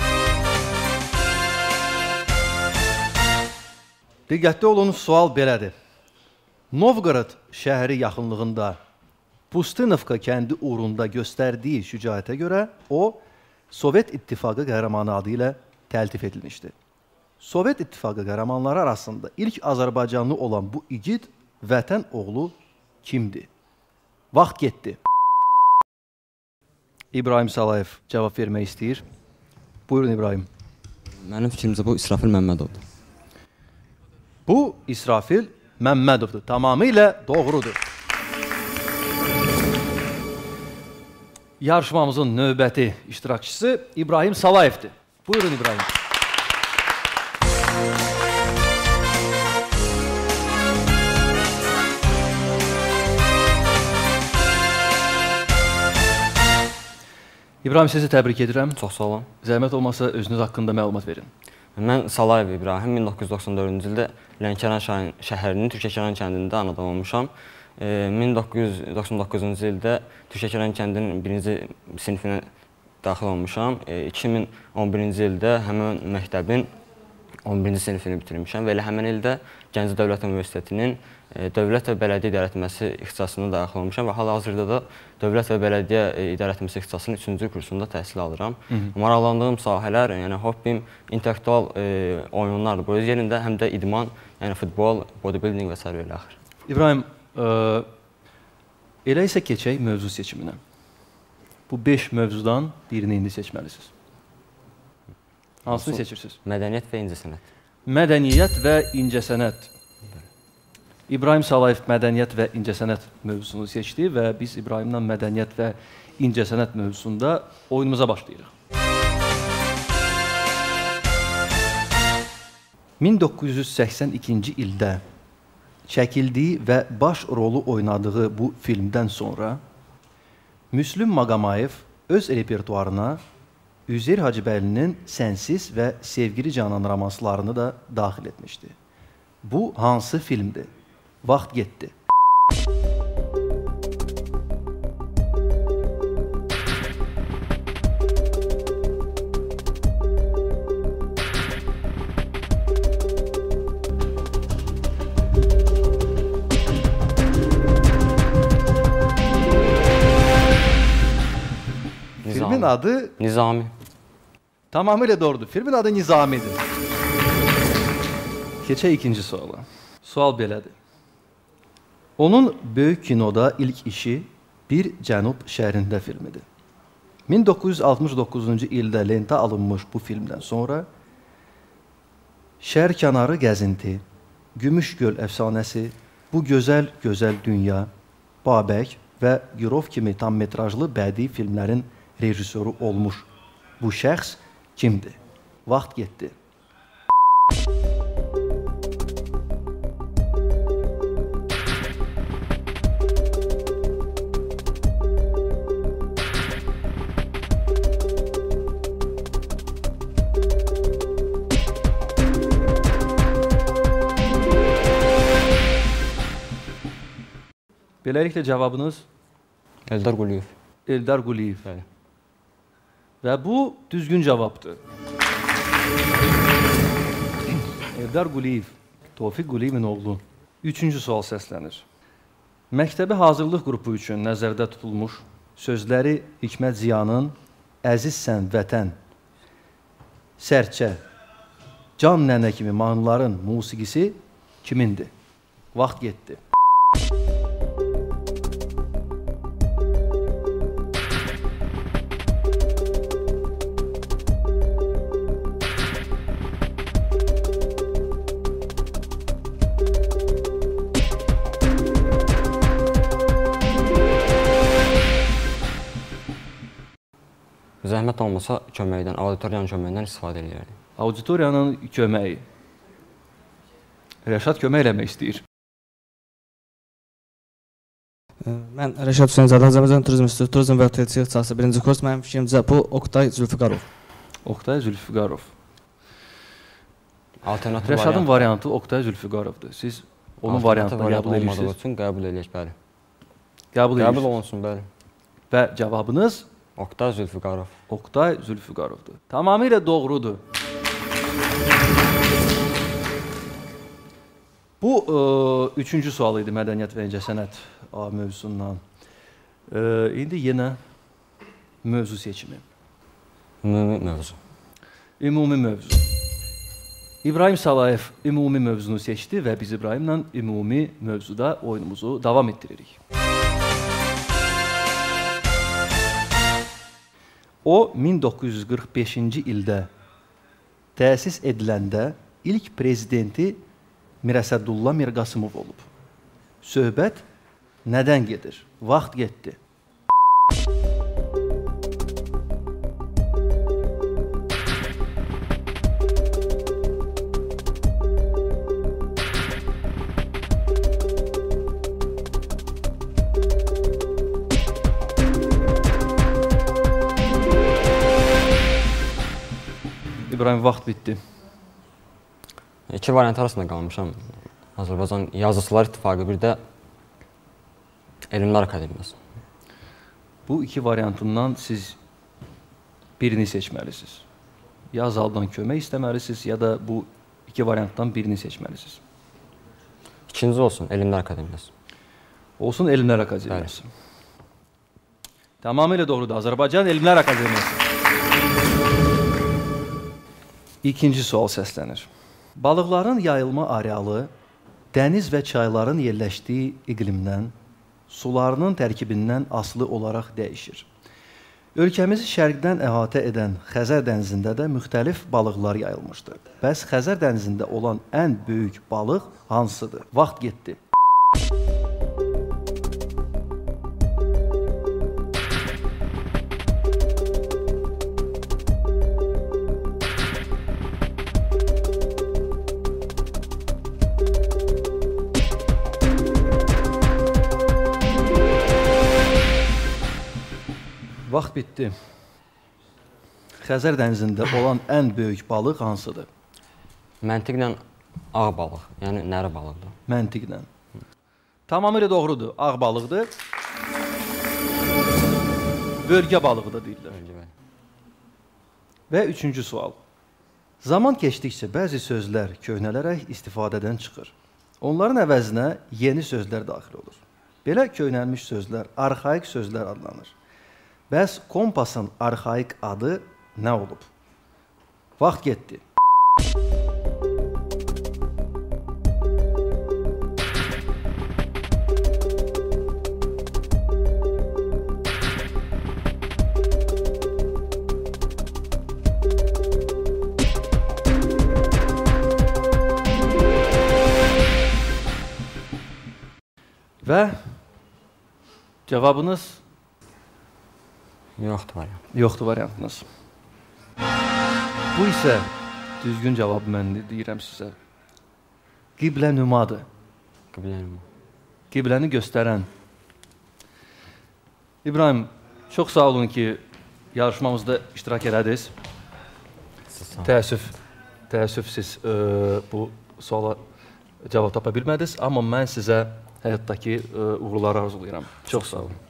Diqqətli olun, sual belədir. Novqorod şəhəri yaxınlığında Pustinovka kəndi uğrunda göstərdiyi şücaətə görə o, Sovet İttifaqı qəhrəmanı adı ilə təltif edilmişdi. Sovet İttifaqı qəhrəmanları arasında ilk Azərbaycanlı olan bu igid vətən oğlu kimdir? Vaxt getdi. İbrahim Salayev cavab vermək istəyir. Buyurun İbrahim.
Mənim fikrimcə bu İsrafil Məmmədovdur.
Bu İsrafil Məmmədovdur. Tamamilə doğrudur. Yarışmamızın növbəti iştirakçısı İbrahim Salayevdir. Buyurun İbrahim. İbrahim, sizi təbrik edirəm.
Çox sağ olun.
Zəhmət olmasa özünüz haqqında məlumat verin.
Mən Salayev İbrahim, min doqquz yüz doxsan dördüncü ildə Lənkəran şəhərinin Türkəkəran kəndində anadan olmuşam. min doqquz yüz doxsan doqquzuncu ildə Türkəkəran kəndinin birinci sinifinə daxil olmuşam. iki min on birinci ildə həmin məktəbin on birinci sinifini bitirmişəm və elə həmin ildə Gəncə Dövlət Universitetinin Dövlət və Bələdiyyə İdarəetməsi ixtisasına daxil olmuşam və hal-hazırda da Dövlət və Bələdiyyə İdarəetməsi ixtisasının üçüncü kursunda təhsil alıram. Hı -hı. Maraqlandığım sahələr, yəni hobbim intellektual e, oyunlardır bu öz yerində, həm də idman, yəni futbol, bodybuilding və s. ilə axır.
İbrahim, e, elə isə keçək mövzu seçiminə. Bu beş mövzudan birini indi seçməlisiniz. Hansını seçirsiniz?
Mədəniyyət və incəsənət.
Mədəniyyət və incəsənət. İbrahim Salayev mədəniyyət və incəsənət mövzusunu seçdi və biz İbrahimlə mədəniyyət və incəsənət mövzusunda oyunumuza başlayırıq. min doqquz yüz səksən ikinci ildə çəkildiyi və baş rolu oynadığı bu filmdən sonra Müslüm Maqamayev öz repertuarına Üzeyir Hacıbəylinin Sənsiz və Sevgili Canan romanslarını da daxil etmişdi. Bu hansı filmdir? Vaxt getdi. Filmin adı
Nizami.
Tamamilə doğrudur. Filmin adı Nizamidir. Keçək ikinci suala. Sual belədir. Onun böyük kinoda ilk işi Bir Cənub şəhərində filmidir. min doqquz yüz altmış doqquzuncu ildə lentə alınmış bu filmdən sonra Şəhər kənarı gəzinti, Gümüşgöl əfsanəsi, Bu gözəl gözəl dünya, Babək və Girov kimi tam metrajlı bədii filmlərin rejissoru olmuş bu şəxs kimdir? Vaxt getdi. Beləliklə cavabınız
Eldar Quliyev.
Eldar Quliyev.
Bəli.
Və bu düzgün cavabdır. Eldar Quliyev, Tofiq Quliyevin oğlu. Üçüncü sual səslənir. Məktəbi hazırlıq qrupu üçün nəzərdə tutulmuş sözləri Hikmət Ziyanın Əzizsən vətən, Sərçə, Can nənə kimi mahnıların musiqisi kimindir? Vaxt getdi.
Zəhmət olmasa köməkdən, auditoriyanın köməyindən istifadə edirdik.
Auditoriyanın köməyi. Rəşad kömək eləmək istəyir.
Mən Rəşad Hüseynzadə, Azərbaycan Turizm İnstitutu Turizm və Otelçi ixtisası birinci kurs. Mənim fikrimcə bu Oqtay Zülfüqarov.
Oqtay Zülfüqarov.
Alternativ
Rəşadın variantı Oqtay Zülfüqarovdur. Siz onun variantını qəbul edirsiniz.
Olmadığı üçün qəbul edək, bəli.
Qəbul edirsiniz.
Qəbul olunsun, bəli.
Və cavabınız?
Oqtay Zülfüqarov.
Oqtay Zülfüqarovdur. Tamamilə doğrudur. Bu, e, üçüncü sual idi mədəniyyət və incəsənət mövzusundan. E, indi yenə mövzu seçimi.
Ümumi mövzu.
Ümumi mövzu. İbrahim Salayev ümumi mövzunu seçdi və biz İbrahimlə ümumi mövzuda oyunumuzu davam etdiririk. O, min doqquz yüz qırx beşinci ildə təsis ediləndə ilk prezidenti Mirəsədulla Mirqasımov olub. Söhbət nədən gedir? Vaxt getdi. İbrahim, vaxt bitdi.
İki variant arasında qalmışam. Azərbaycan Yazıçılar İttifaqı, bir də Elmlər Akademiyası.
Bu iki variantından siz birini seçməlisiniz. Ya Azaldan kömək istəməlisiniz, ya da bu iki variantdan birini seçməlisiniz.
İkinci olsun, Elmlər Akademiyası.
Olsun, Elmlər Akademiyası. Tamamilə doğrudur. Azərbaycan Elmlər Akademiyası. İkinci sual səslənir. Balıqların yayılma arealı dəniz və çayların yerləşdiyi iqlimdən, sularının tərkibindən asılı olaraq dəyişir. Ölkəmizi şərqdən əhatə edən Xəzər dənizində də müxtəlif balıqlar yayılmışdır. Bəs Xəzər dənizində olan ən böyük balıq hansıdır? Vaxt getdi. Vaxt bitdi. Xəzər dənizində olan ən böyük balıq hansıdır?
Məntiqlə ağ balıq, yəni nəri balıqdır.
Məntiqlə. Tamamilə doğrudur. Ağ balıqdır. Bölgə balığı da deyirlər.
Bölgə.
Və üçüncü sual. Zaman keçdikcə bəzi sözlər köhnələrək istifadədən çıxır. Onların əvəzinə yeni sözlər daxil olur. Belə köhnəlmiş sözlər arxaik sözlər adlanır. Bəs kompasın arxaik adı nə olub? Vaxt getdi. Və cavabınız?
Yoxdur variant.
Yoxdur variantınız. Bu isə düzgün cavab mən deyirəm sizə. Qiblə nümadır.
Qiblə nüma.
Qibləni göstərən. İbrahim, çox sağ olun ki, yarışmamızda iştirak elədiniz. Təəssüf, təəssüf siz e, bu suala cavab tapa bilmədiniz, amma mən sizə həyatdakı uğurları arzulayıram. Çox sağ olun.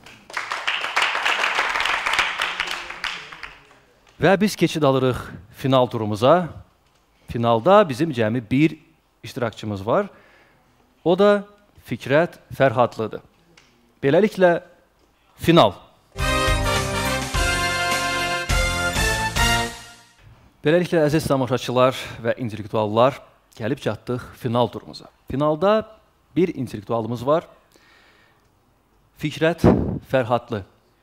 Və biz keçid alırıq final turumuza. Finalda bizim cəmi bir iştirakçımız var. O da Fikrət Fərhadlıdır. Beləliklə, final. Beləliklə, əziz tamaşaçılar və intellektuallar, gəlib çatdıq final turumuza. Finalda bir intellektualımız var. Fikrət Fərhadlı.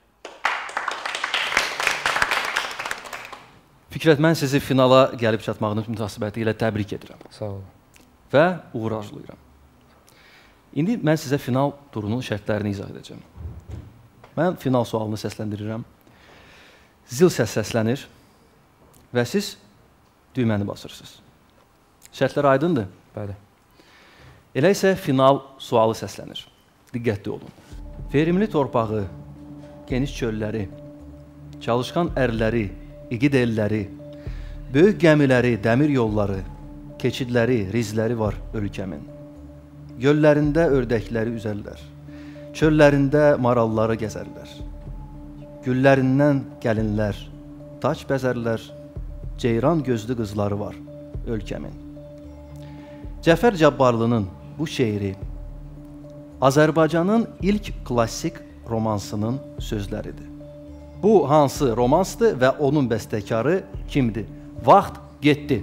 Fikrət, mən sizi finala gəlib çatmağınız münasibəti ilə təbrik edirəm.
Sağ olun.
Və uğur arzulayıram. İndi mən sizə final turunun şərtlərini izah edəcəm. Mən final sualını səsləndirirəm. Zil səs səslənir və siz düyməni basırsınız. Şərtlər aydındır?
Bəli.
Elə isə final sualı səslənir. Diqqətli olun. Verimli torpağı, geniş çölləri, çalışqan ərləri, igid elləri, böyük gəmiləri, dəmir yolları, keçidləri, rizləri var ölkəmin. Göllərində ördəkləri üzərlər, çöllərində maralları gəzərlər. Güllərindən gəlinlər, taç bəzərlər, ceyran gözlü qızları var ölkəmin. Cəfər Cabbarlının bu şeiri Azərbaycanın ilk klassik romansının sözləridir. Bu hansı romansdır və onun bəstəkarı kimdir? Vaxt getdi.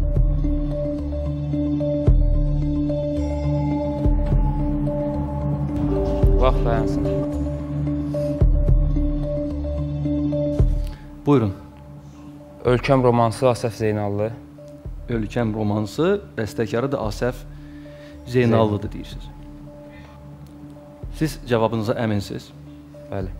Vaxt dayansın.
Buyurun.
Ölkəm romansı Asəf Zeynallı.
Ölkəm romansı, bəstəkarı da Asəf Zeynallıdır deyirsiniz. Siz cavabınıza əminsiniz?
Bəli.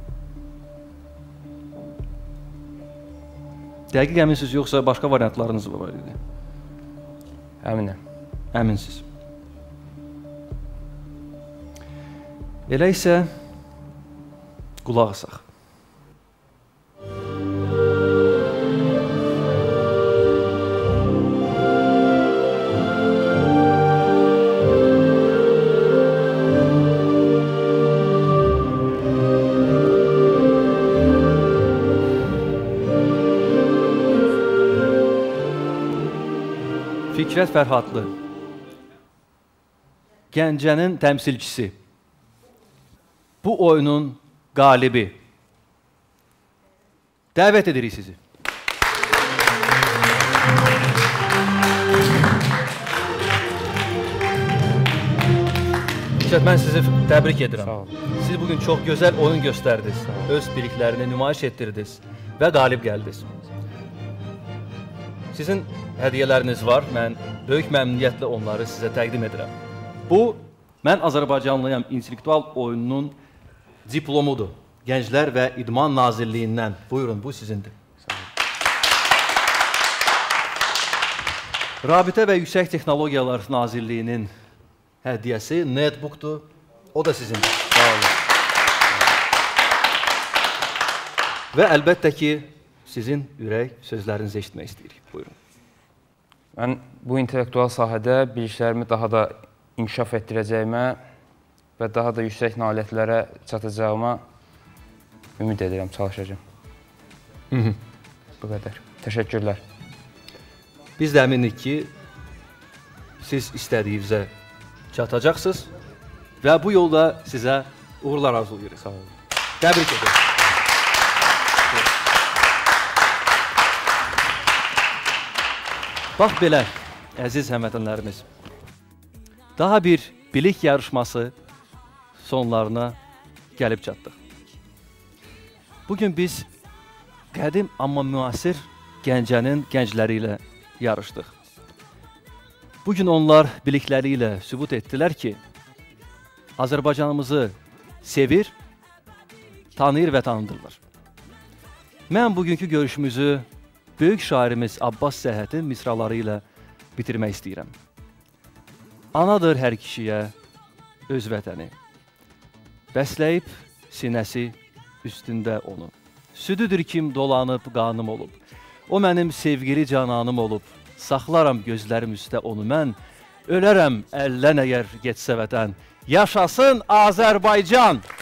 Dəqiq əminsiniz, yoxsa başqa variantlarınız var idi?
Əminəm.
Əminsiniz. Elə isə qulaq asaq. Fikrət Fərhadlı, Gəncənin təmsilçisi, bu oyunun qalibi. Dəvət edirik sizi. Fikrət, mən sizi təbrik edirəm. Siz bugün çox gözəl oyun göstərdiniz, öz biliklərini nümayiş etdirdiniz və qalib gəldiniz. Sizin hədiyyələriniz var, mən böyük məmnuniyyətlə onları sizə təqdim edirəm. Bu, mən Azərbaycanlıyam intellektual oyununun diplomudur. Gənclər və İdman Nazirliyindən. Buyurun, bu sizindir. Rabitə və Yüksək Texnologiyalar Nazirliyinin hədiyyəsi netbookdur. O da sizindir. Sağ olun. Və əlbəttə ki, sizin ürək sözlərinizi eşitmək istəyirik. Buyurun.
Mən bu intellektual sahədə biliklərimi daha da inkişaf etdirəcəyimə və daha da yüksək nailiyyətlərə çatacağıma ümid edirəm, çalışacağım.
Hı -hı.
Bu qədər. Təşəkkürlər.
Biz də əminik ki, siz istədiyinizə çatacaqsınız və bu yolda sizə uğurlar arzulayırıq.
Sağ olun.
Təbrik edirəm. Bax belə, əziz həmvətənlərimiz, daha bir bilik yarışması sonlarına gəlib çatdıq. Bugün biz qədim amma müasir Gəncənin gəncləri ilə yarışdıq. Bugün onlar bilikləri ilə sübut etdilər ki, Azərbaycanımızı sevir, tanıyır və tanıdırlar. Mən bugünkü görüşümüzü böyük şairimiz Abbas Səhhətin misraları ilə bitirmək istəyirəm. Anadır hər kişiyə öz vətəni, bəsləyib sinəsi üstündə onu. Südüdür kim dolanıb qanım olub, o mənim sevgili cananım olub, saxlaram gözlərim üstə onu mən, Ölərəm əldən əgər getsə vətən. Yaşasın Azərbaycan!